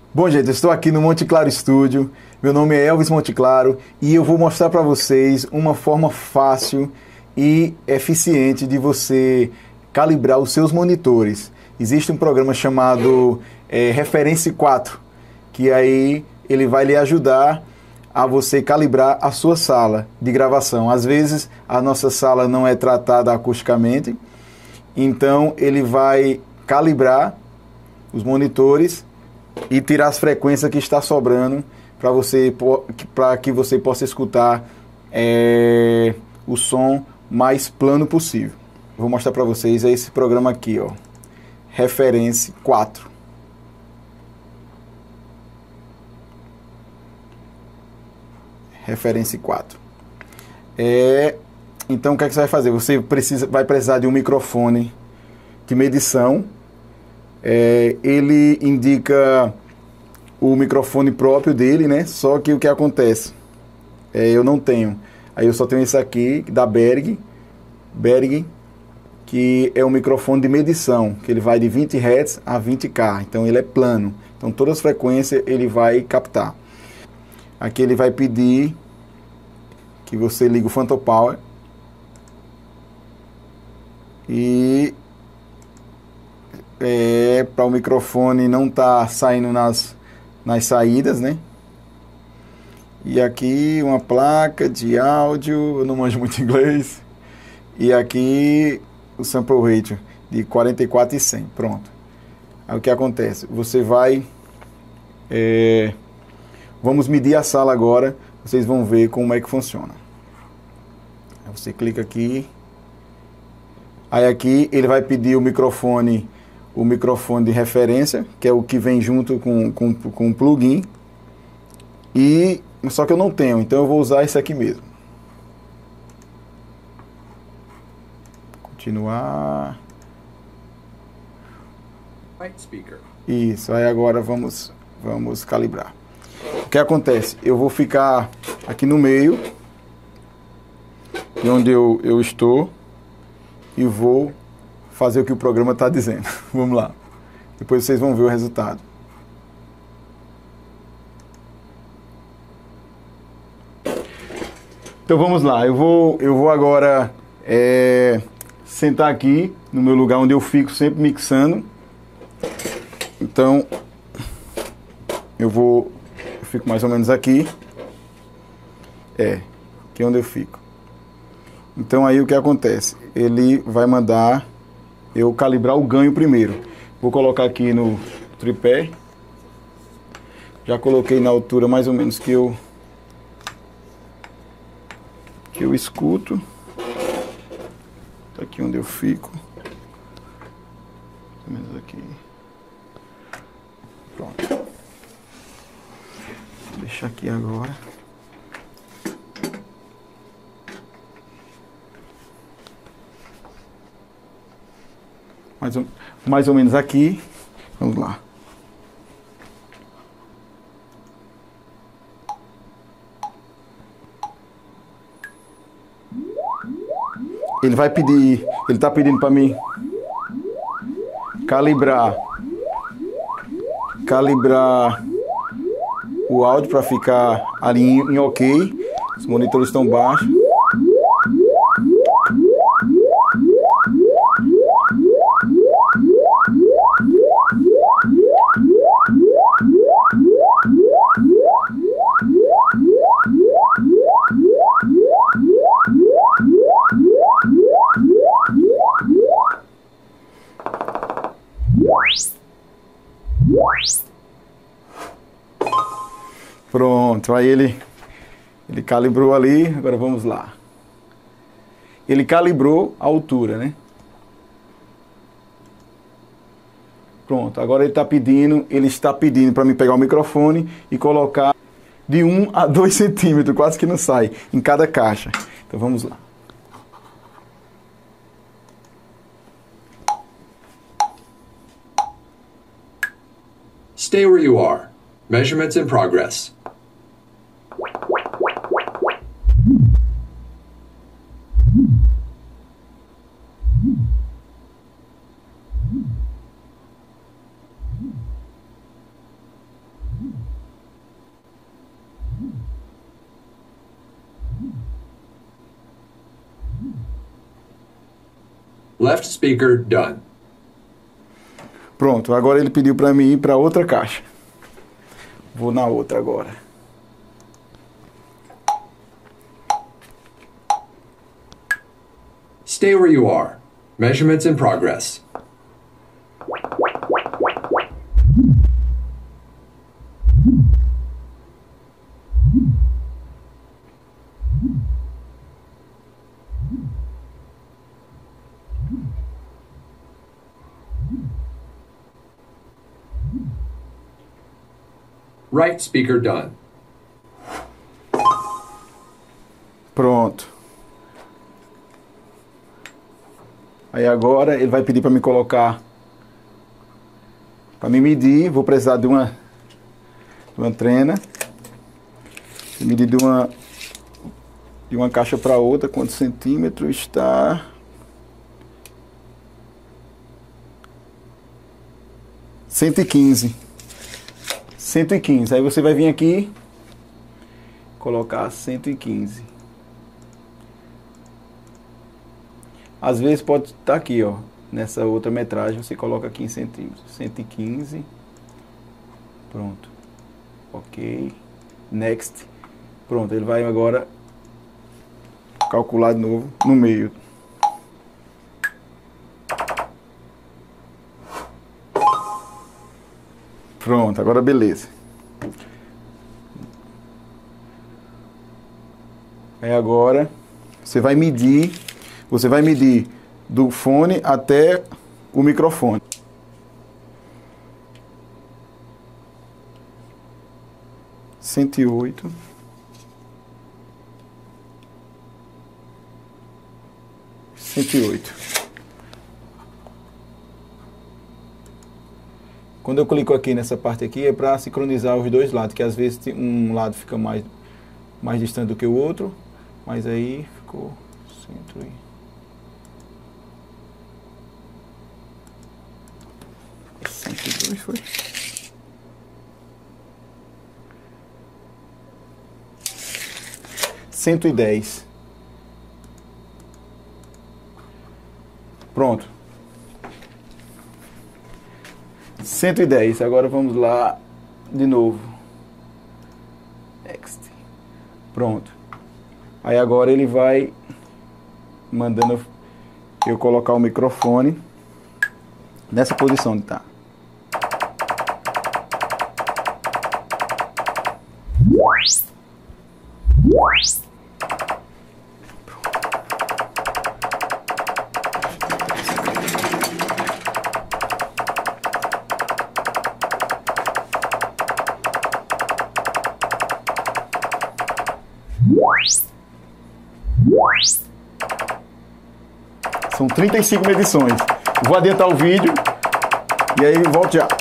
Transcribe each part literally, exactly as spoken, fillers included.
Bom, gente, eu estou aqui no Monte Claro Studio. Meu nome é Elvis Monte Claro e eu vou mostrar para vocês uma forma fácil e eficiente de você calibrar os seus monitores. Existe um programa chamado é, Reference quatro, que aí ele vai lhe ajudar a você calibrar a sua sala de gravação. Às vezes a nossa sala não é tratada acusticamente, então ele vai calibrar os monitores e tirar as frequências que está sobrando para você, para que você possa escutar é, o som mais plano possível. Vou mostrar para vocês esse programa aqui, ó, Reference quatro. Reference quatro. É, então o que é que você vai fazer? Você precisa, vai precisar de um microfone de medição. É, ele indica o microfone próprio dele, né? Só que o que acontece? É, eu não tenho. Aí eu só tenho esse aqui, da Berg, Berg, que é um microfone de medição, que ele vai de vinte hertz a vinte K. Então ele é plano. Então todas as frequências ele vai captar. Aqui ele vai pedir que você ligue o Phantom Power. E É, para o microfone não estar tá saindo nas, nas saídas, né? E aqui uma placa de áudio, eu não manjo muito inglês. E aqui o sample rate de quarenta e quatro e cem, pronto. Aí o que acontece? Você vai... É, vamos medir a sala agora, vocês vão ver como é que funciona. Aí você clica aqui. Aí aqui ele vai pedir o microfone... o microfone de referência, que é o que vem junto com, com, com o plugin. E, só que eu não tenho, então eu vou usar esse aqui mesmo. Continuar. Isso, aí agora vamos, vamos calibrar. O que acontece? Eu vou ficar aqui no meio, de onde eu, eu estou, e vou fazer o que o programa está dizendo. Vamos lá. Depois vocês vão ver o resultado. Então vamos lá. Eu vou, eu vou agora é, sentar aqui no meu lugar onde eu fico sempre mixando. Então eu vou, eu fico mais ou menos aqui. É, aqui é onde eu fico. Então aí o que acontece? Ele vai mandar eu calibrar o ganho primeiro. Vou colocar aqui no tripé. Já coloquei na altura mais ou menos que eu que eu escuto. Tá aqui onde eu fico. Mais ou menos aqui. Pronto. Vou deixar aqui agora. Mais ou, mais ou menos aqui. Vamos lá. Ele vai pedir, ele está pedindo para mim calibrar, calibrar o áudio para ficar ali em, em ok. Os monitores estão baixos. Pronto, aí ele, ele calibrou ali, agora vamos lá. Ele calibrou a altura, né? Pronto, agora ele está pedindo, ele está pedindo para mim pegar o microfone e colocar de um a dois centímetros, quase que não sai, em cada caixa. Então vamos lá. Stay where you are. Measurements in progress. Left speaker done. Pronto, agora ele pediu para mim ir para outra caixa. Vou na outra agora. Stay where you are. Measurements in progress. Right speaker done. Pronto. Aí agora ele vai pedir para me colocar, para me medir. Vou precisar de uma, de uma trena. Medir de uma, de uma caixa para outra. Quantos centímetros está? cento e quinze. cento e quinze. Aí você vai vir aqui, colocar cento e quinze. Às vezes pode estar aqui, ó, nessa outra metragem, você coloca aqui em centímetros. cento e quinze. Pronto. Ok. Next. Pronto, ele vai agora calcular de novo no meio. Pronto, agora beleza. Aí agora você vai medir, você vai medir do fone até o microfone. cento e oito. cento e oito. Quando eu clico aqui nessa parte aqui é para sincronizar os dois lados, que às vezes um lado fica mais, mais distante do que o outro, mas aí ficou cento e dois, foi? cento e dez. Pronto. cento e dez. Agora vamos lá de novo. Next. Pronto. Aí agora ele vai mandando eu colocar o microfone nessa posição de tá. São trinta e cinco medições. Vou adiantar o vídeo e aí volto já.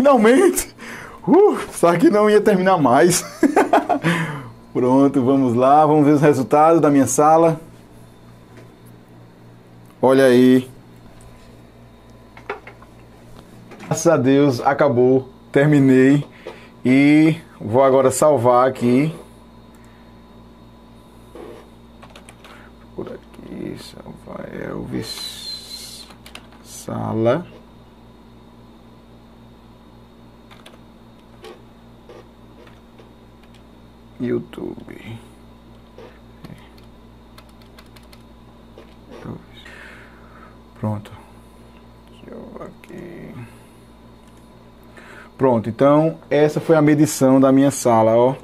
finalmente! Uh, só que não ia terminar mais. Pronto, vamos lá, vamos ver os resultados da minha sala. Olha aí. Graças a Deus, acabou, terminei. E vou agora salvar aqui. Por aqui, salvar Elvis. Sala. YouTube. Pronto. Deixa eu ver aqui. Pronto, então essa foi a medição da minha sala, ó.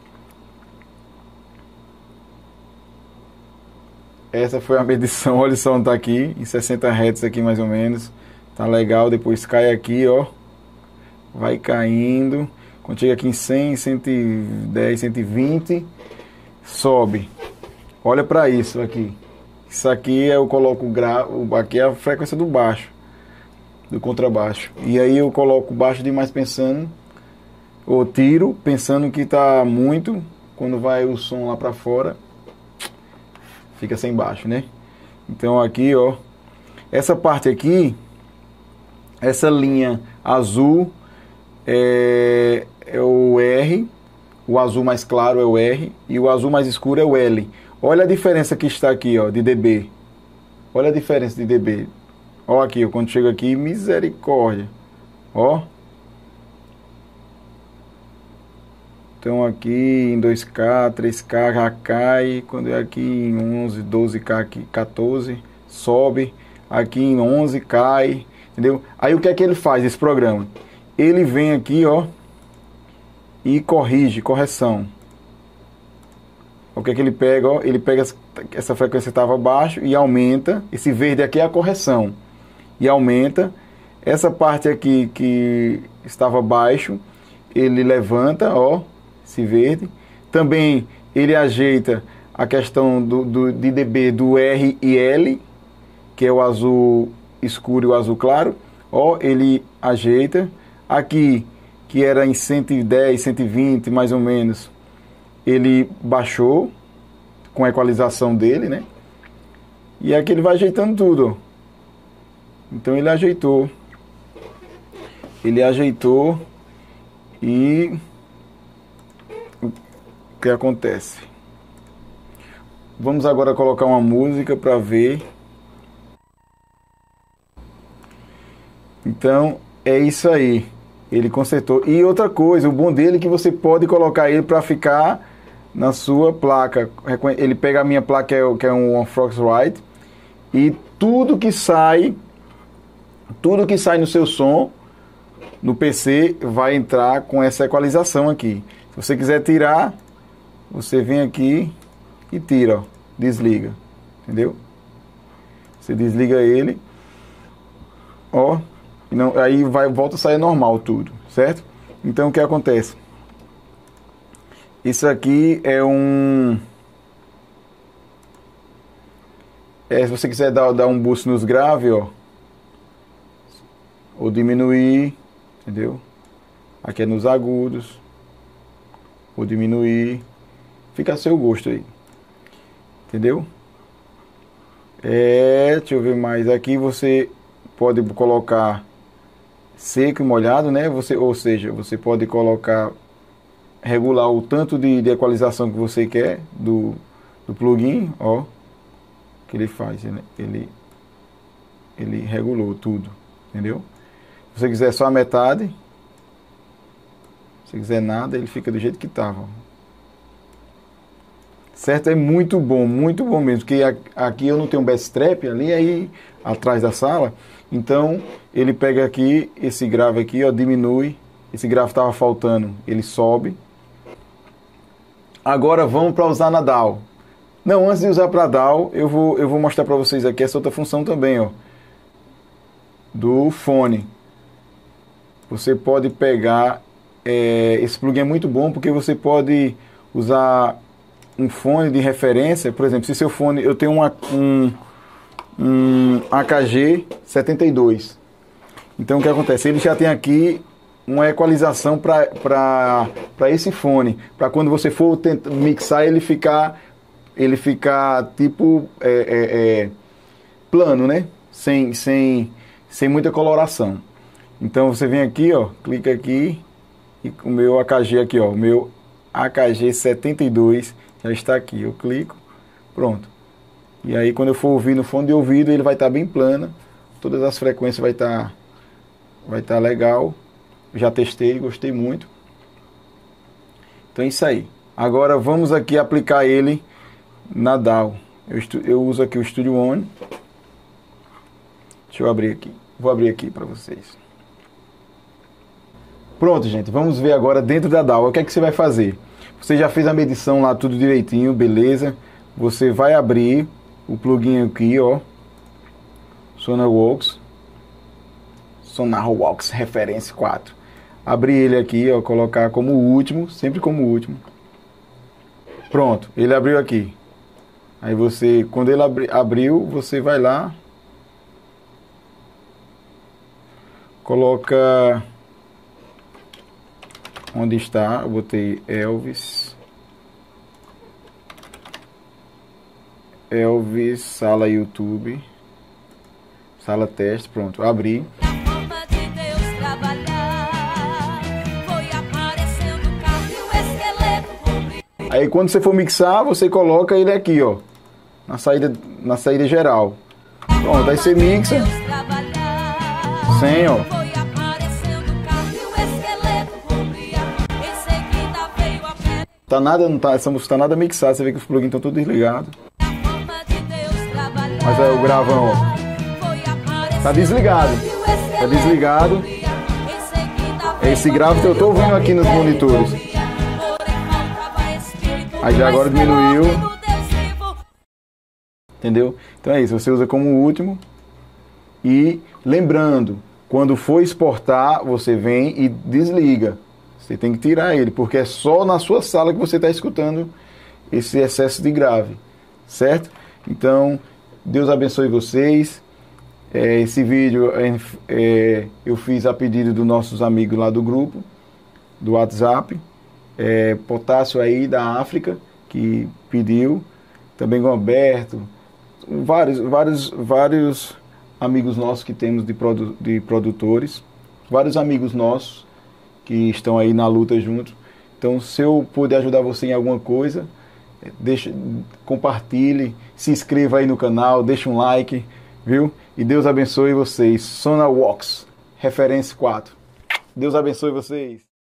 Essa foi a medição, olha só onde tá aqui, em sessenta hertz aqui mais ou menos. Tá legal, depois cai aqui, ó. Vai caindo. Quando chega aqui em cem, cento e dez, cento e vinte, sobe. Olha para isso aqui. Isso aqui eu coloco o grave, aqui é a frequência do baixo, do contrabaixo. E aí eu coloco baixo demais pensando, ou tiro pensando que tá muito, quando vai o som lá para fora, fica sem baixo, né? Então aqui, ó, essa parte aqui, essa linha azul é, é o R, o azul mais claro é o R e o azul mais escuro é o L. Olha a diferença que está aqui, ó, de dB. Olha a diferença de dB. Ó aqui, ó, quando chega aqui, misericórdia. Ó. Então aqui em dois K, três K já cai. Quando é aqui em onze, doze K, aqui, quatorze, sobe. Aqui em onze cai. Entendeu? Aí o que é que ele faz, esse programa? Ele vem aqui, ó, e corrige, correção. O que é que ele pega? Ó, ele pega essa frequência que estava abaixo e aumenta. Esse verde aqui é a correção. E aumenta. Essa parte aqui que estava baixo, ele levanta, ó, esse verde. Também ele ajeita a questão do, do, de dB do R e L, que é o azul escuro e o azul claro. Ó, ele ajeita. Aqui, que era em cento e dez, cento e vinte, mais ou menos, ele baixou com a equalização dele, né? E aqui ele vai ajeitando tudo, ó. Então ele ajeitou. Ele ajeitou e o que acontece? Vamos agora colocar uma música para ver. Então é isso aí. Ele consertou. E outra coisa, o bom dele é que você pode colocar ele para ficar na sua placa. Ele pega a minha placa, que é um Foxrite, e tudo que sai, tudo que sai no seu som, no P C, vai entrar com essa equalização aqui. Se você quiser tirar, você vem aqui e tira, ó, desliga, entendeu? Você desliga ele, ó. Não, aí vai, volta a sair normal tudo, certo? Então o que acontece? Isso aqui é um... É, se você quiser dar, dar um boost nos graves, ó, ou diminuir, entendeu? Aqui é nos agudos, ou diminuir, fica a seu gosto aí, entendeu? É, deixa eu ver mais aqui, você pode colocar seco e molhado, né? Você, ou seja, você pode colocar, regular o tanto de, de equalização que você quer do, do plugin, ó, que ele faz, né? Ele, ele regulou tudo, entendeu? Se você quiser só a metade, se quiser nada, ele fica do jeito que estava. Certo? É muito bom, muito bom mesmo, porque aqui eu não tenho um backstrap ali, aí atrás da sala, então ele pega aqui, esse grave aqui, ó, diminui, esse grave estava faltando, ele sobe. Agora vamos para usar na D A W. Não, antes de usar para D A W, eu vou, eu vou mostrar para vocês aqui essa outra função também, ó, do fone. Você pode pegar, é, esse plugin é muito bom porque você pode usar um fone de referência. Por exemplo, se seu fone, eu tenho uma, um, um A K G setenta e dois, então o que acontece? Ele já tem aqui uma equalização para esse fone, para quando você for tentar mixar ele ficar, ele ficar tipo é, é, é, plano, né? Sem, sem, sem muita coloração. Então você vem aqui, ó, clica aqui e o meu A K G aqui, ó, o meu A K G setenta e dois já está aqui. Eu clico, pronto. E aí quando eu for ouvir no fone de ouvido, ele vai estar bem plano, todas as frequências vai estar vai estar legal. Já testei, gostei muito. Então é isso aí. Agora vamos aqui aplicar ele na D A W. Eu, estu, eu uso aqui o Studio One. Deixa eu abrir aqui. Vou abrir aqui para vocês. Pronto, gente. Vamos ver agora dentro da D A W. O que é que você vai fazer? Você já fez a medição lá, tudo direitinho, beleza? Você vai abrir o plugin aqui, ó. Sonarworks. Sonarworks Reference quatro. Abrir ele aqui, ó, colocar como último, sempre como último. Pronto, ele abriu aqui. Aí você, quando ele abri, abriu, você vai lá, coloca onde está, eu botei Elvis. Elvis, sala YouTube, sala teste, pronto, abri. Aí quando você for mixar, você coloca ele aqui, ó, na saída, na saída geral. Pronto, aí você mixa. Sem, ó. Tá nada, não tá, essa música tá nada mixada, você vê que os plugins estão todos desligados. Mas aí o gravão, ó, tá desligado. Tá desligado. Esse grave que eu tô ouvindo aqui nos monitores. Aí já agora diminuiu. Entendeu? Então é isso, você usa como último. E lembrando, quando for exportar, você vem e desliga. Você tem que tirar ele, porque é só na sua sala que você está escutando esse excesso de grave. Certo? Então, Deus abençoe vocês. É, esse vídeo é, é, eu fiz a pedido dos nossos amigos lá do grupo, do WhatsApp. É, Potássio aí da África, que pediu, também Gomberto, vários, vários, vários amigos nossos que temos de, produ de produtores, vários amigos nossos que estão aí na luta juntos. Então, se eu puder ajudar você em alguma coisa, deixa, compartilhe, se inscreva aí no canal, deixa um like, viu? E Deus abençoe vocês. Sonarworks Reference quatro. Deus abençoe vocês.